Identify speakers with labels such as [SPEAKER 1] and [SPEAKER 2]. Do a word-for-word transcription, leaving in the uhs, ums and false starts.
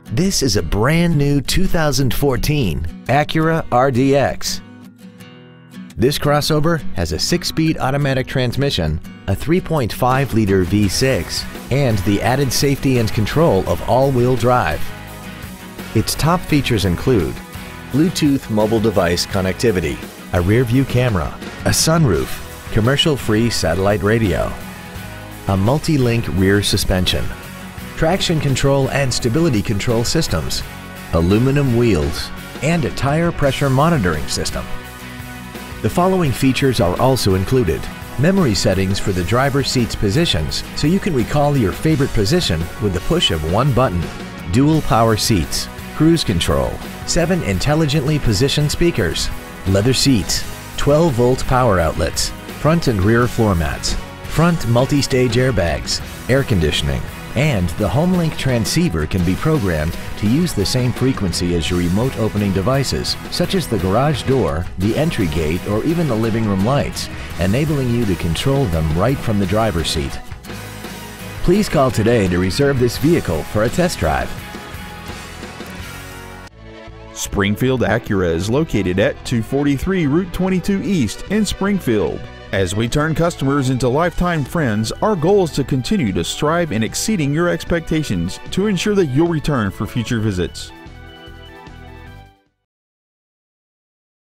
[SPEAKER 1] This is a brand new two thousand fourteen Acura R D X. This crossover has a six-speed automatic transmission, a three point five liter V six, and the added safety and control of all-wheel drive. Its top features include Bluetooth mobile device connectivity, a rear-view camera, a sunroof, commercial-free satellite radio, a multi-link rear suspension, traction control and stability control systems, aluminum wheels, and a tire pressure monitoring system. The following features are also included: memory settings for the driver's seat's positions so you can recall your favorite position with the push of one button, dual power seats, cruise control, seven intelligently positioned speakers, leather seats, twelve volt power outlets, front and rear floor mats, front multi-stage airbags, air conditioning, and the HomeLink transceiver can be programmed to use the same frequency as your remote opening devices, such as the garage door, the entry gate, or even the living room lights, enabling you to control them right from the driver's seat. Please call today to reserve this vehicle for a test drive.
[SPEAKER 2] Springfield Acura is located at two forty-three Route twenty-two East in Springfield. As we turn customers into lifetime friends, our goal is to continue to strive in exceeding your expectations to ensure that you'll return for future visits.